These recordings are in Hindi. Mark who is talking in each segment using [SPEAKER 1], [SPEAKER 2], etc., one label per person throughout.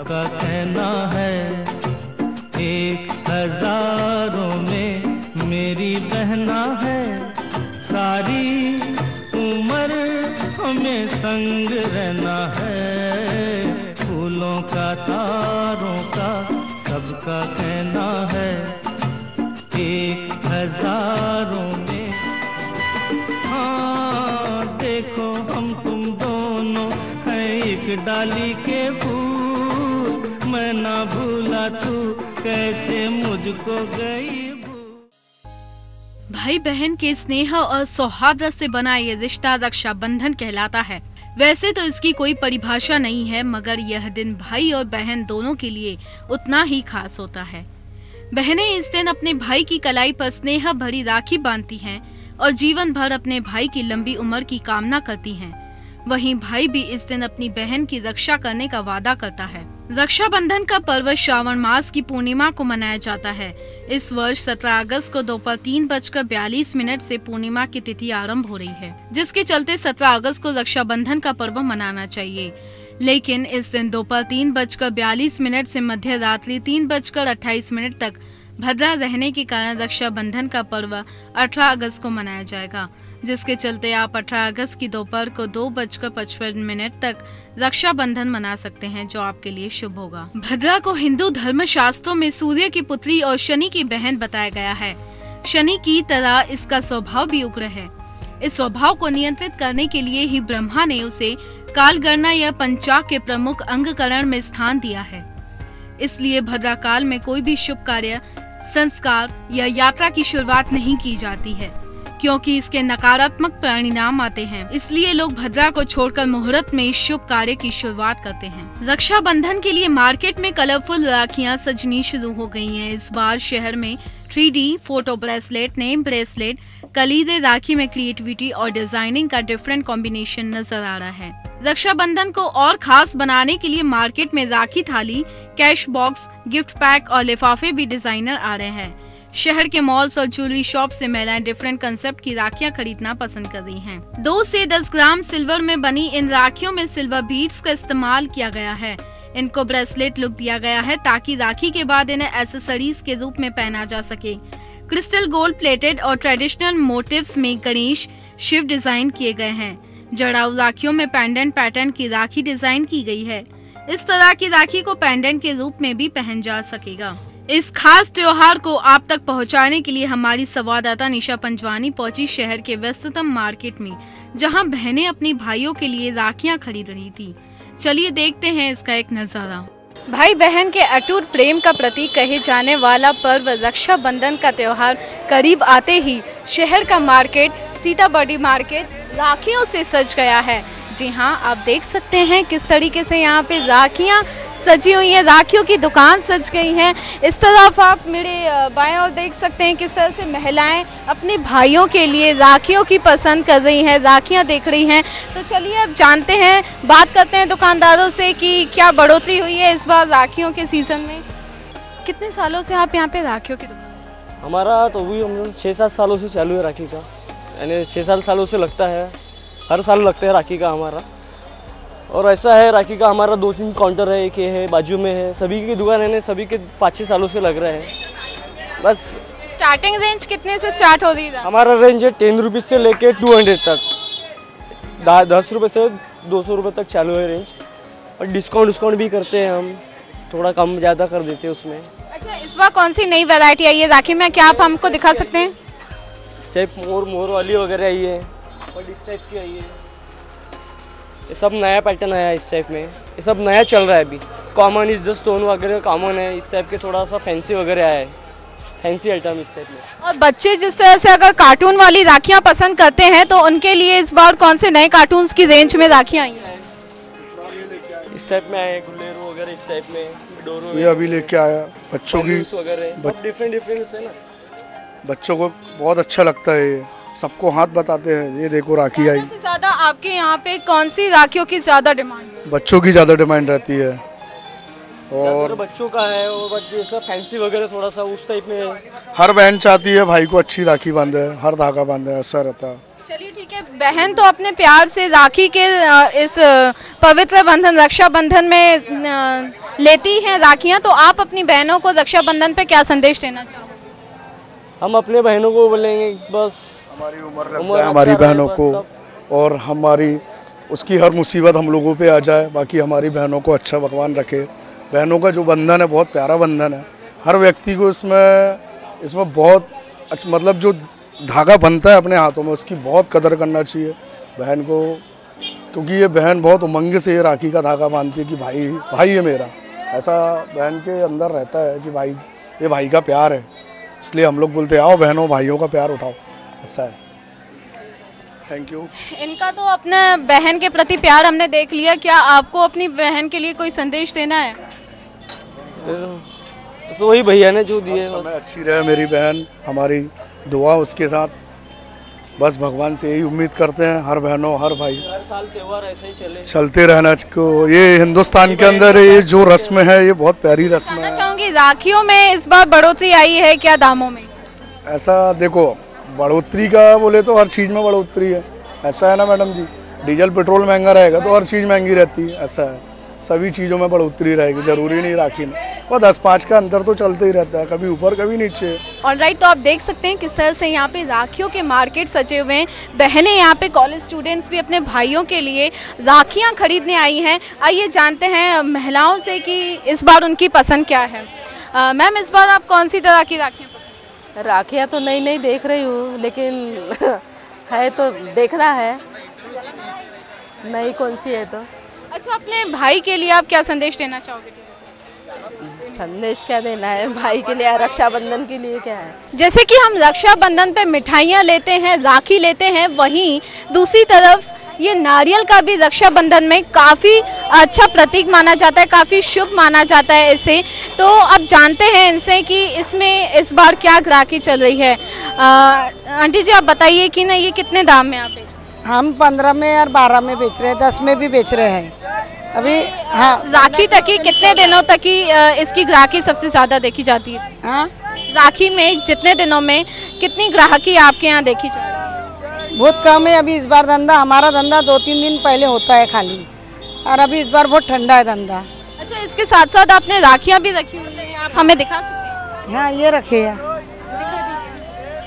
[SPEAKER 1] सबका कहना है, एक हजारों में मेरी बहना है, सारी उम्र हमें संग रहना है, फूलों का तारों का सबका कहना है, एक हजारों में। हाँ देखो हम तुम दोनों हैं एक डाली के फूल, मैं ना भूला तू कैसे मुझको गई।
[SPEAKER 2] भाई बहन के स्नेह और सौहार्द से बना ये रिश्ता रक्षाबंधन कहलाता है। वैसे तो इसकी कोई परिभाषा नहीं है, मगर यह दिन भाई और बहन दोनों के लिए उतना ही खास होता है। बहनें इस दिन अपने भाई की कलाई पर स्नेह भरी राखी बांधती हैं और जीवन भर अपने भाई की लंबी उम्र की कामना करती हैं। वहीं भाई भी इस दिन अपनी बहन की रक्षा करने का वादा करता है। रक्षाबंधन का पर्व श्रावण मास की पूर्णिमा को मनाया जाता है। इस वर्ष 17 अगस्त को दोपहर 3:42 से पूर्णिमा की तिथि आरंभ हो रही है, जिसके चलते 17 अगस्त को रक्षाबंधन का पर्व मनाना चाहिए। लेकिन इस दिन दोपहर 3:42 से मध्य रात्रि 3:28 तक भद्रा रहने के कारण रक्षाबंधन का पर्व 18 अगस्त को मनाया जाएगा, जिसके चलते आप 18 अगस्त की दोपहर को 2:55 तक रक्षाबंधन मना सकते हैं, जो आपके लिए शुभ होगा। भद्रा को हिंदू धर्म शास्त्रों में सूर्य की पुत्री और शनि की बहन बताया गया है। शनि की तरह इसका स्वभाव भी उग्र है। इस स्वभाव को नियंत्रित करने के लिए ही ब्रह्मा ने उसे कालगणना या पंचाग के प्रमुख अंगकरण में स्थान दिया है। इसलिए भद्रा काल में कोई भी शुभ कार्य, संस्कार या यात्रा की शुरुआत नहीं की जाती है, क्योंकि इसके नकारात्मक परिणाम आते हैं। इसलिए लोग भद्रा को छोड़कर मुहूर्त में इस शुभ कार्य की शुरुआत करते हैं। रक्षाबंधन के लिए मार्केट में कलरफुल राखियां सजनी शुरू हो गई हैं। इस बार शहर में 3D photo bracelet, name bracelet, कलीदे राखी में क्रिएटिविटी और डिजाइनिंग का डिफरेंट कॉम्बिनेशन नजर आ रहा है। रक्षाबंधन को और खास बनाने के लिए मार्केट में राखी थाली, कैश बॉक्स, गिफ्ट पैक और लिफाफे भी डिजाइनर आ रहे हैं। शहर के मॉल्स और ज्वेलरी शॉप से महिलाएं डिफरेंट कंसेप्ट की राखियां खरीदना पसंद कर रही हैं। 2 से 10 ग्राम सिल्वर में बनी इन राखियों में सिल्वर बीड्स का इस्तेमाल किया गया है। इनको ब्रेसलेट लुक दिया गया है ताकि राखी के बाद इन्हें एक्सेसरीज के रूप में पहना जा सके। क्रिस्टल गोल्ड प्लेटेड और ट्रेडिशनल मोटिव्स में गणेश, शिव डिजाइन किए गए हैं। जड़ाऊ राखियों में पेंडेंट पैटर्न की राखी डिजाइन की गई है। इस तरह की राखी को पेंडेंट के रूप में भी पहन जा सकेगा। इस खास त्योहार को आप तक पहुंचाने के लिए हमारी संवाददाता निशा पंजवानी पहुंची शहर के व्यस्ततम मार्केट में, जहां बहनें अपने भाइयों के लिए राखियां खरीद रही थी। चलिए देखते हैं इसका एक नजारा। भाई बहन के अटूट प्रेम का प्रतीक कहे जाने वाला पर्व रक्षाबंधन का त्योहार करीब आते ही शहर का मार्केट, सीताबर्डी मार्केट राखियों से सज गया है। जी हाँ, आप देख सकते हैं किस तरीके से यहाँ पे राखियाँ सजी हुई हैं, राखियों की दुकान सज गई हैं। इस तरफ आप मेरे बाएं ओर देख सकते हैं किस तरह से महिलाएं अपने भाइयों के लिए राखियों की पसंद कर रही हैं, राखियाँ देख रही हैं। तो चलिए अब जानते हैं, बात करते हैं दुकानदारों से कि क्या बढ़ोतरी हुई है इस बार राखियों के सीज़न में। कितने सालों से आप यहाँ पे राखियों की दुकान?
[SPEAKER 3] हमारा तो वही हम 6-7 सालों से चालू है राखी का, यानी 6-7 सालों से लगता है, हर साल लगता है राखी का हमारा। और ऐसा है राखी का हमारा 2-3 काउंटर है, एक ये है, बाजू में है, सभी की दुकान है, सभी के 5-6 सालों से लग रहे हैं। बस
[SPEAKER 2] स्टार्टिंग रेंज कितने से स्टार्ट हो रही है?
[SPEAKER 3] हमारा रेंज है 10 रुपीज़ से लेके 200 तक, 10 रुपये से 200 रुपये तक चालू है रेंज। और डिस्काउंट भी करते हैं हम, थोड़ा कम ज़्यादा कर देते हैं उसमें।
[SPEAKER 2] अच्छा, इस बार कौन सी नई वैरायटी आई है राखी में, क्या आप हमको दिखा सकते हैं?
[SPEAKER 3] सेफ मोर वाली वगैरह आई है और इस टाइप की आई है। ये सब नया पैटर्न आया है इस टाइप में, ये सब नया चल रहा है अभी। कॉमन इस द स्टोन वगैरह कॉमन है, इस टाइप के थोड़ा सा फैंसी वगैरह आया है, फैंसी आइटम इस टाइप में।
[SPEAKER 2] और बच्चे जिस तरह से अगर कार्टून वाली राखियाँ पसंद करते हैं तो उनके लिए इस बार कौन से नए कार्टून्स की रेंज में राखियाँ आई हैं?
[SPEAKER 3] इस टाइप में आए गुल्लेरो वगैरह, इस टाइप में डोरो,
[SPEAKER 4] ये अभी लेके आया बच्चों की
[SPEAKER 3] वगैरह, सब डिफरेंट है ना।
[SPEAKER 4] बच्चों को बहुत अच्छा लगता है, ये सबको हाथ बताते हैं। ये देखो राखी आई।
[SPEAKER 2] सबसे ज्यादा आपके यहाँ पे कौन सी राखियों की ज्यादा डिमांड है?
[SPEAKER 4] बच्चों की ज़्यादा डिमांड रहती है
[SPEAKER 3] और बच्चों का है, और जैसा फैंसी वगैरह थोड़ा सा उस टाइप में है।
[SPEAKER 4] हर बहन चाहती है भाई को अच्छी राखी बांधे, हर धागा बांधे, ऐसा रहता है।
[SPEAKER 2] चलिए ठीक है, बहन तो अपने प्यार से राखी के इस पवित्र बंधन रक्षाबंधन में लेती हैं राखियाँ, तो आप अपनी बहनों को रक्षाबंधन पे क्या संदेश देना चाहोगे?
[SPEAKER 3] हम अपने बहनों को बोलेंगे बस
[SPEAKER 4] हमारी उम्र लग जाए हमारी बहनों को, और हमारी उसकी हर मुसीबत हम लोगों पे आ जाए। बाकी हमारी बहनों को अच्छा भगवान रखे। बहनों का जो बंधन है बहुत प्यारा बंधन है। हर व्यक्ति को इसमें बहुत मतलब जो धागा बनता है अपने हाथों में, उसकी बहुत कदर करना चाहिए बहन को, क्योंकि ये बहन बहुत उमंग से ये राखी का धागा बांधती है कि भाई भाई है मेरा। ऐसा बहन के अंदर रहता है कि भाई ये भाई का प्यार है, इसलिए हम लोग बोलते हैं आओ बहनों भाइयों का प्यार उठाओ। ऐसा है। Thank you.
[SPEAKER 2] इनका तो अपने बहन के प्रति प्यार हमने देख लिया, क्या आपको अपनी बहन के लिए कोई संदेश देना है?
[SPEAKER 3] बस वही भैया ने जो दिए,
[SPEAKER 4] समय अच्छी रहे मेरी बहन, हमारी दुआ उसके साथ। बस भगवान से यही उम्मीद करते हैं हर बहनों हर भाई
[SPEAKER 3] हर साल त्योहार ऐसे ही
[SPEAKER 4] चलते रहना को। ये हिंदुस्तान के अंदर ये जो रस्म है ये बहुत प्यारी रस्म
[SPEAKER 2] जानना
[SPEAKER 4] है।
[SPEAKER 2] चाहूंगी राखियों में इस बार बढ़ोतरी आई है क्या दामों में?
[SPEAKER 4] ऐसा देखो, बढ़ोतरी का बोले तो हर चीज़ में बढ़ोतरी है। ऐसा है ना मैडम जी, डीजल पेट्रोल महंगा रहेगा तो हर चीज़ महंगी रहती है। ऐसा है, सभी चीज़ों में बढ़ोतरी रहेगी, जरूरी नहीं राखी में। और 10-5 का अंतर तो चलते ही रहता है, कभी ऊपर कभी नीचे।
[SPEAKER 2] ऑलराइट, तो आप देख सकते हैं किस तरह से यहाँ पे राखियों के मार्केट सजे हुए हैं। बहनें यहाँ पे कॉलेज स्टूडेंट्स भी अपने भाइयों के लिए राखियाँ खरीदने आई हैं। आइए जानते हैं महिलाओं से कि इस बार उनकी पसंद क्या है। मैम, इस बार आप कौन सी तरह की राखियाँ पसंद?
[SPEAKER 5] राखियाँ तो नई नई देख रही हूँ, लेकिन है तो देखना है नई कौन सी है तो।
[SPEAKER 2] अच्छा, अपने भाई के लिए आप क्या संदेश देना चाहोगे?
[SPEAKER 5] संदेश क्या देना है भाई के लिए, रक्षाबंधन के लिए क्या है?
[SPEAKER 2] जैसे कि हम रक्षाबंधन पे मिठाइयाँ लेते हैं, राखी लेते हैं, वहीं दूसरी तरफ ये नारियल का भी रक्षाबंधन में काफ़ी अच्छा प्रतीक माना जाता है, काफ़ी शुभ माना जाता है इसे। तो अब जानते हैं इनसे कि इसमें इस बार क्या ग्राहकी चल रही है। आंटी जी, आप बताइए कि ना ये कितने दाम में आप बेच?
[SPEAKER 6] हम 15 में और 12 में बेच रहे हैं, 10 में भी बेच रहे हैं अभी। हाँ,
[SPEAKER 2] राखी तक की कितने दिनों तक की इसकी ग्राहकी सबसे ज़्यादा देखी जाती है?
[SPEAKER 6] हाँ,
[SPEAKER 2] राखी में जितने दिनों में कितनी ग्राहकी आपके यहाँ देखी जाती है?
[SPEAKER 6] बहुत कम है अभी इस बार धंधा। हमारा धंधा 2-3 दिन पहले होता है खाली, और अभी इस बार बहुत ठंडा है धंधा।
[SPEAKER 2] अच्छा, इसके साथ साथ आपने राखियाँ भी रखी हुई हैं, आप हमें दिखा सकते हैं?
[SPEAKER 6] हाँ, ये रखे है।
[SPEAKER 2] दिखा दीजिए।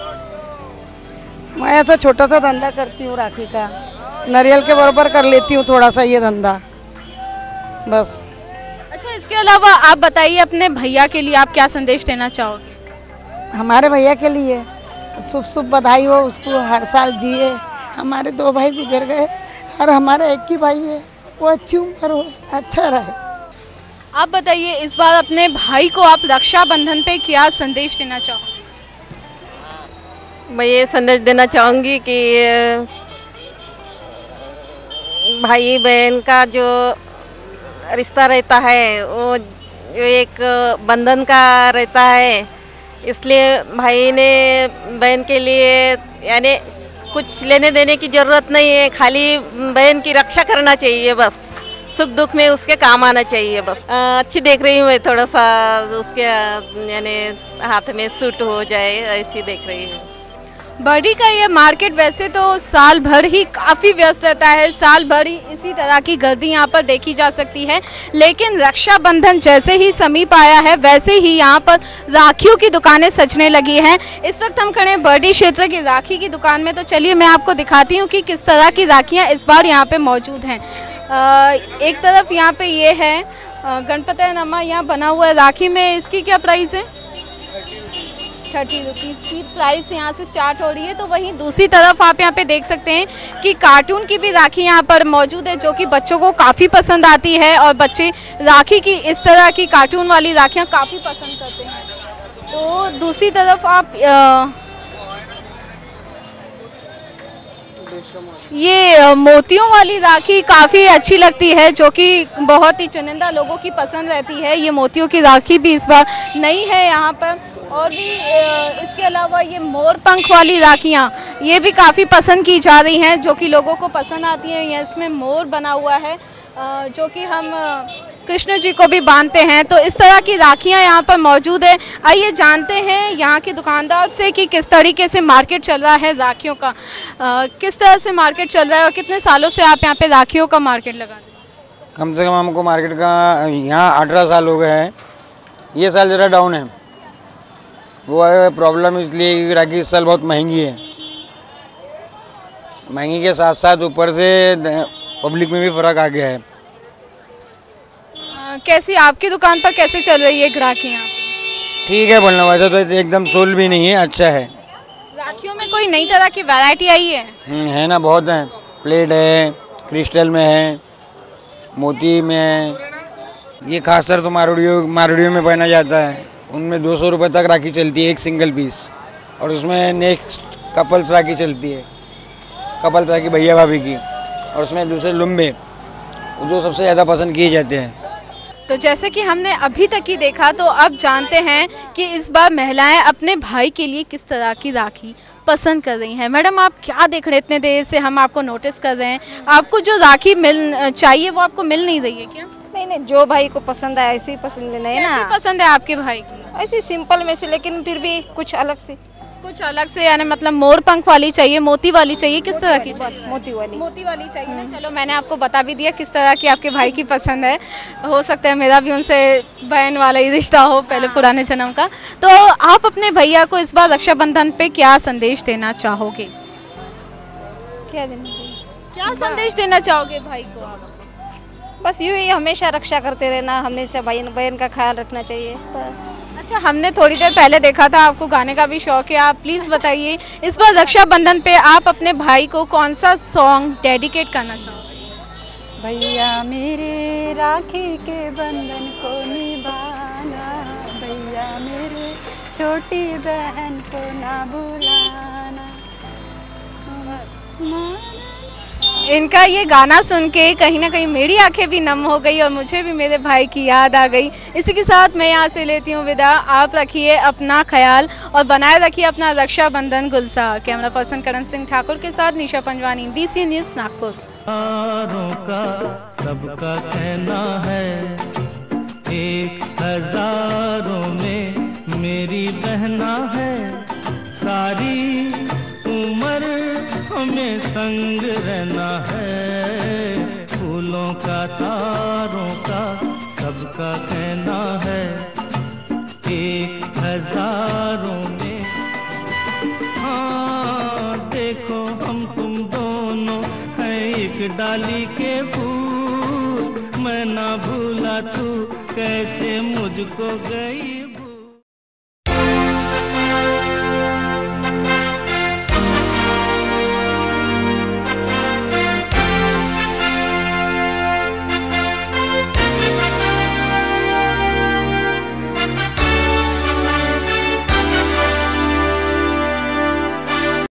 [SPEAKER 6] मैं ऐसा छोटा सा धंधा करती हूँ राखी का, नारियल के बराबर कर लेती हूँ थोड़ा सा ये धंधा बस।
[SPEAKER 2] अच्छा, इसके अलावा आप बताइए अपने भैया के लिए आप क्या संदेश देना चाहोगे?
[SPEAKER 6] हमारे भैया के लिए शुभ शुभ बधाई हो, उसको हर साल जिए। हमारे 2 भाई गुजर गए और हमारा एक ही भाई है, वो अच्छी उम्र हो, अच्छा रहे।
[SPEAKER 2] आप बताइए इस बार अपने भाई को आप रक्षाबंधन पे क्या संदेश देना चाहोगे?
[SPEAKER 5] मैं ये संदेश देना चाहूँगी कि भाई बहन का जो रिश्ता रहता है वो एक बंधन का रहता है, इसलिए भाई ने बहन के लिए यानी कुछ लेने देने की ज़रूरत नहीं है, खाली बहन की रक्षा करना चाहिए, बस सुख दुख में उसके काम आना चाहिए बस। अच्छी देख रही हूँ मैं, थोड़ा सा उसके यानी हाथ में सूट हो जाए ऐसी देख रही हूँ।
[SPEAKER 2] बर्डी का ये मार्केट वैसे तो साल भर ही काफ़ी व्यस्त रहता है, साल भर ही इसी तरह की गर्दी यहाँ पर देखी जा सकती है, लेकिन रक्षाबंधन जैसे ही समीप आया है वैसे ही यहाँ पर राखियों की दुकानें सजने लगी हैं। इस वक्त हम खड़े हैं बर्डी क्षेत्र की राखी की दुकान में, तो चलिए मैं आपको दिखाती हूँ कि किस तरह की राखियाँ इस बार यहाँ पर मौजूद हैं। एक तरफ यहाँ पर ये है गणपति नमा यहाँ बना हुआ है, राखी में इसकी क्या प्राइस है? 30 रुपीज़ की प्राइस यहाँ से स्टार्ट हो रही है। तो वहीं दूसरी तरफ आप यहाँ पे देख सकते हैं कि कार्टून की भी राखी यहाँ पर मौजूद है, जो कि बच्चों को काफ़ी पसंद आती है और बच्चे राखी की इस तरह की कार्टून वाली राखियाँ काफ़ी पसंद करते हैं। तो दूसरी तरफ आप ये मोतियों वाली राखी काफ़ी अच्छी लगती है, जो कि बहुत ही चुनिंदा लोगों की पसंद रहती है। ये मोतियों की राखी भी इस बार नई है यहाँ पर, और भी इसके अलावा ये मोर पंख वाली राखियाँ ये भी काफ़ी पसंद की जा रही हैं, जो कि लोगों को पसंद आती हैं। ये इसमें मोर बना हुआ है, जो कि हम कृष्ण जी को भी बांधते हैं। तो इस तरह की राखियाँ यहाँ पर मौजूद है। आइए जानते हैं यहाँ के दुकानदार से कि किस तरीके से मार्केट चल रहा है राखियों का, किस तरह से मार्केट चल रहा है और कितने सालों से आप यहाँ पे राखियों का मार्केट लगाते हैं?
[SPEAKER 7] कम से कम हमको मार्केट का यहाँ 18 साल हो गए हैं। ये साल ज़रा डाउन है। वो है प्रॉब्लम इसलिए कि राखी इस साल बहुत महंगी है। महंगी के साथ साथ ऊपर से पब्लिक में भी फ़र्क आ गया है।
[SPEAKER 2] कैसी आपकी दुकान पर कैसे चल रही है ग्राहकी यहाँ पे?
[SPEAKER 7] ठीक है, बोलना वैसे तो एकदम सोल भी नहीं है, अच्छा है।
[SPEAKER 2] राखियों में कोई नई तरह की वैरायटी आई है?
[SPEAKER 7] है ना, बहुत है। प्लेट है, क्रिस्टल में है, मोती में है। ये खासकर तो मारवाड़ियों में पहना जाता है। उनमें 200 रुपये तक राखी चलती है एक सिंगल पीस। और उसमें नेक्स्ट कपल्स राखी चलती है, कपल्स राखी भैया भाभी की। और उसमें दूसरे लुम्बे जो सबसे ज़्यादा पसंद किए जाते हैं।
[SPEAKER 2] तो जैसे कि हमने अभी तक ही देखा, तो अब जानते हैं कि इस बार महिलाएं अपने भाई के लिए किस तरह की राखी पसंद कर रही हैं। मैडम, आप क्या देख रहे हैं? इतने देर से हम आपको नोटिस कर रहे हैं, आपको जो राखी मिल चाहिए वो आपको मिल नहीं रही है क्या?
[SPEAKER 5] नहीं, जो भाई को पसंद है ऐसी पसंद लेना है ना।
[SPEAKER 2] कैसी पसंद है आपके भाई की?
[SPEAKER 5] ऐसी सिंपल में से, लेकिन फिर भी कुछ अलग से।
[SPEAKER 2] कुछ अलग से यानी मतलब मोर पंख वाली चाहिए, मोती वाली चाहिए, किस तरह की चाहिए?
[SPEAKER 5] मोती वाली।
[SPEAKER 2] मोती वाली चाहिए ना। चलो, मैंने आपको बता भी दिया किस तरह की आपके भाई की पसंद है। हो सकता है मेरा भी उनसे बहन वाला ही रिश्ता हो, पहले पुराने जन्म का। तो आप अपने भैया को इस बार रक्षाबंधन पे क्या संदेश देना चाहोगे? क्या संदेश देना चाहोगे भाई को आप?
[SPEAKER 5] बस यूँ ही हमेशा रक्षा करते रहना, हमेशा बहन का ख्याल रखना चाहिए।
[SPEAKER 2] अच्छा, हमने थोड़ी देर पहले देखा था आपको गाने का भी शौक है। आप प्लीज़ बताइए, इस बार रक्षाबंधन पे आप अपने भाई को कौन सा सॉन्ग डेडिकेट करना चाहोगे?
[SPEAKER 8] भैया मेरे राखी के बंधन को निभाना, भैया मेरे छोटी बहन को ना भुलाना।
[SPEAKER 2] इनका ये गाना सुन के कहीं ना कहीं मेरी आंखें भी नम हो गई और मुझे भी मेरे भाई की याद आ गई। इसी के साथ मैं यहाँ से लेती हूँ विदा। आप रखिए अपना ख्याल और बनाए रखिए अपना रक्षाबंधन गुलजार। कैमरा पर्सन करण सिंह ठाकुर के साथ निशा पंजवानी, BC न्यूज़ नागपुर।
[SPEAKER 1] का सबका कहना है, 1000 में मेरी बहना है। सारी उम्र हमें संग रहना है। फूलों का, तारों का सबका कहना है, 1000 में। हाँ, देखो हम तुम दोनों हैं एक डाली के फूल। मैं ना भूला तू कैसे मुझको गई।